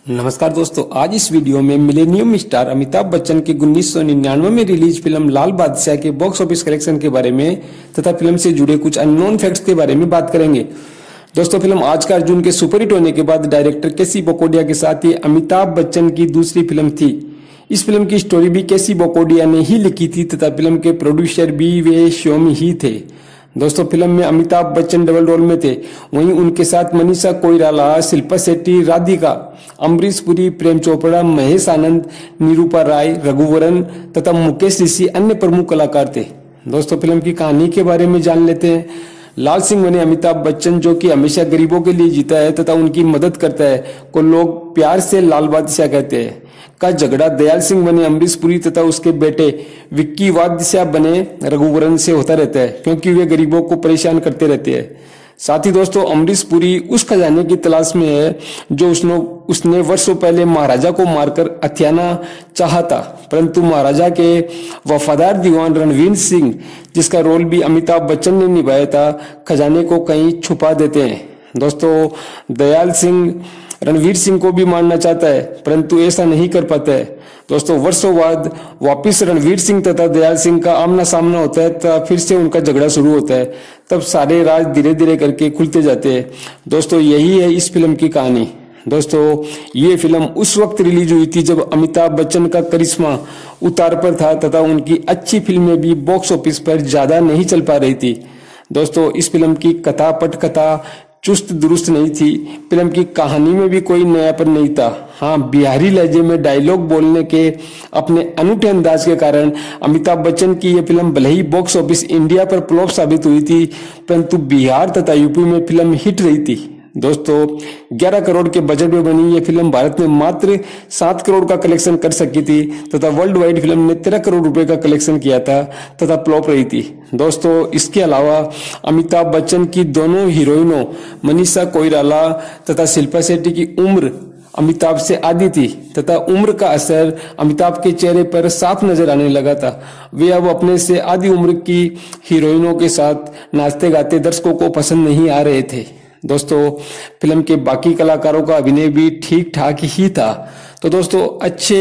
नमस्कार दोस्तों, आज इस वीडियो में मिलेनियम स्टार अमिताभ बच्चन की 1999 में रिलीज फिल्म लाल बादशाह के बॉक्स ऑफिस कलेक्शन के बारे में तथा फिल्म से जुड़े कुछ अननोन फैक्ट्स के बारे में बात करेंगे। दोस्तों, फिल्म आज का अर्जुन के सुपरहिट होने के बाद डायरेक्टर केसी बकोडिया के साथ ये अमिताभ बच्चन की दूसरी फिल्म थी। इस फिल्म की स्टोरी भी केसी बकोडिया ने ही लिखी थी तथा फिल्म के प्रोड्यूसर भी वे शोमी ही थे। दोस्तों, फिल्म में अमिताभ बच्चन डबल रोल में थे। वहीं उनके साथ मनीषा कोइराला, शिल्पा शेट्टी, राधिका, अमरीश पुरी, प्रेम चोपड़ा, महेश आनंद, निरूपा राय, रघुवरन तथा मुकेश ऋषि अन्य प्रमुख कलाकार थे। दोस्तों, फिल्म की कहानी के बारे में जान लेते हैं। लाल सिंह बने अमिताभ बच्चन, जो कि हमेशा गरीबों के लिए जीता है तथा उनकी मदद करता है, को लोग प्यार से लाल बादशाह कहते हैं, का झगड़ा दयाल सिंह बने अमरीश पुरी तथा उसके बेटे विक्की बादशाह बने रघुवरन से होता रहता है, क्योंकि वे गरीबों को परेशान करते रहते हैं। साथ ही दोस्तों, अमरीश पुरी उस खजाने की तलाश में है जो उसने वर्षों पहले महाराजा को मारकर हथियाना चाहा था, परंतु महाराजा के वफादार दीवान रणवीर सिंह, जिसका रोल भी अमिताभ बच्चन ने निभाया था, खजाने को कहीं छुपा देते हैं। दोस्तों, दयाल सिंह रणवीर सिंह को भी मारना चाहता है, परंतु ऐसा नहीं कर पाता है। दोस्तों, वर्षों बाद वापिस रणवीर सिंह तथा दयाल सिंह का आमना सामना होता है तथा फिर से उनका झगड़ा शुरू होता है। तब सारे राज धीरे धीरे करके खुलते जाते हैं। दोस्तों, यही है इस फिल्म की कहानी। दोस्तों, ये फिल्म उस वक्त रिलीज हुई थी जब अमिताभ बच्चन का करिश्मा उतार पर था तथा उनकी अच्छी फिल्में भी बॉक्स ऑफिस पर ज्यादा नहीं चल पा रही थी। दोस्तों, इस फिल्म की कथा पटकथा चुस्त दुरुस्त नहीं थी। फिल्म की कहानी में भी कोई नयापन नहीं था। हाँ, बिहारी लहजे में डायलॉग बोलने के अपने अनूठे अंदाज के कारण अमिताभ बच्चन की यह फिल्म भले ही बॉक्स ऑफिस इंडिया पर फ्लॉप साबित हुई थी, परंतु बिहार तथा यूपी में फिल्म हिट रही थी। दोस्तों, 11 करोड़ के बजट में बनी ये फिल्म भारत में मात्र 7 करोड़ का कलेक्शन कर सकी थी तथा वर्ल्ड वाइड फिल्म ने 13 करोड़ रुपए का कलेक्शन किया था तथा फ्लॉप रही थी। दोस्तों, इसके अलावा अमिताभ बच्चन की दोनों हीरोइनों मनीषा कोइराला तथा शिल्पा शेट्टी की उम्र अमिताभ से आधी थी तथा उम्र का असर अमिताभ के चेहरे पर साफ नजर आने लगा था। वे अब अपने से आधी उम्र की हीरोइनों के साथ नाचते गाते दर्शकों को पसंद नहीं आ रहे थे। दोस्तों, फिल्म के बाकी कलाकारों का अभिनय भी ठीक ठाक ही था। तो दोस्तों, अच्छे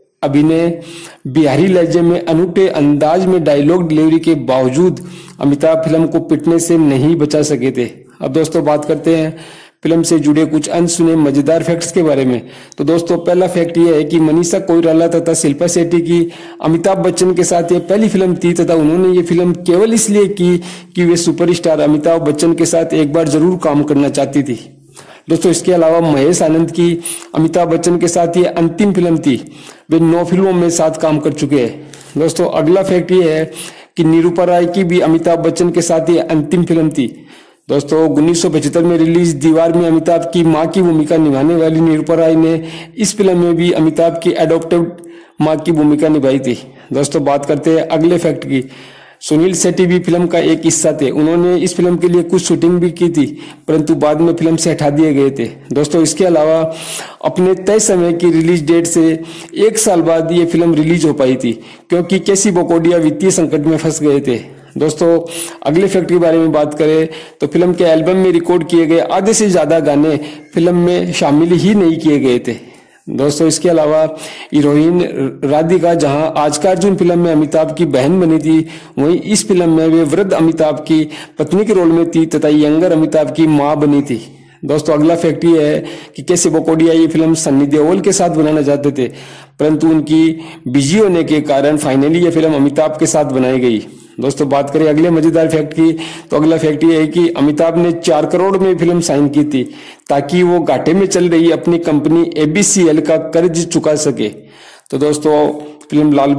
अभिनय, बिहारी लहजे में अनूठे अंदाज में डायलॉग डिलीवरी के बावजूद अमिताभ फिल्म को पिटने से नहीं बचा सके थे। अब दोस्तों, बात करते हैं फिल्म से जुड़े कुछ अनसुने मजेदार फैक्ट्स के बारे में। तो दोस्तों, पहला फैक्ट यह है कि मनीषा कोइराला तथा शिल्पा शेट्टी की अमिताभ बच्चन के साथ ये पहली फिल्म थी तथा उन्होंने ये फिल्म केवल इसलिए की कि वे सुपरस्टार अमिताभ बच्चन के साथ एक बार जरूर काम करना चाहती थी। दोस्तों, इसके अलावा महेश आनंद की अमिताभ बच्चन के साथ ये अंतिम फिल्म थी। वे 9 फिल्मों में साथ काम कर चुके हैं। दोस्तों, अगला फैक्ट ये है कि निरूपा राय की भी अमिताभ बच्चन के साथ ये अंतिम फिल्म थी। दोस्तों, 1975 में रिलीज दीवार में अमिताभ की मां की भूमिका निभाने वाली निरूपा राय ने इस फिल्म में भी अमिताभ की एडॉप्टेड मां की भूमिका निभाई थी। दोस्तों, बात करते हैं अगले फैक्ट की। सुनील शेट्टी भी फिल्म का एक हिस्सा थे। उन्होंने इस फिल्म के लिए कुछ शूटिंग भी की थी, परंतु बाद में फिल्म से हटा दिए गए थे। दोस्तों, इसके अलावा अपने तय समय की रिलीज डेट से 1 साल बाद ये फिल्म रिलीज हो पाई थी, क्योंकि केसी बकोडिया वित्तीय संकट में फंस गए थे। दोस्तों, अगले फैक्ट के बारे में बात करें तो फिल्म के एल्बम में रिकॉर्ड किए गए आधे से ज्यादा गाने फिल्म में शामिल ही नहीं किए गए थे। दोस्तों, इसके अलावा हीरोइन राधिका जहां आज का अर्जुन फिल्म में अमिताभ की बहन बनी थी, वहीं इस फिल्म में वे वृद्ध अमिताभ की पत्नी के रोल में थी तथा यंगर अमिताभ की मां बनी थी। दोस्तों, अगला फैक्ट ये है कि केसी बकोडिया ये फिल्म सन्नी देओल के साथ बनाना चाहते थे, परंतु उनकी बिजी होने के कारण फाइनली ये फिल्म अमिताभ के साथ बनाई गई। दोस्तों, बात करें अगले मजेदार फैक्ट की, तो अगला फैक्ट ये है कि अमिताभ ने 4 करोड़ में फिल्म साइन की थी ताकि वो घाटे में चल रही अपनी कंपनी ABCL का कर्ज चुका सके। तो दोस्तों, फिल्म लाल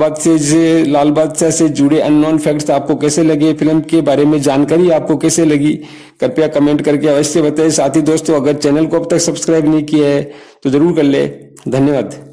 बादशाह से जुड़े अननोन फैक्ट्स आपको कैसे लगे, फिल्म के बारे में जानकारी आपको कैसे लगी, कृपया कमेंट करके अवश्य बताएं। साथ ही दोस्तों, अगर चैनल को अब तक सब्सक्राइब नहीं किया है तो जरूर कर ले। धन्यवाद।